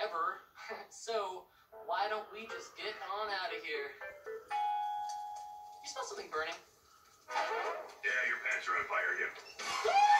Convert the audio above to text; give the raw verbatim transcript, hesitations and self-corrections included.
ever. So, why don't we just get on out of here? You smell something burning? Yeah, your pants are on fire again.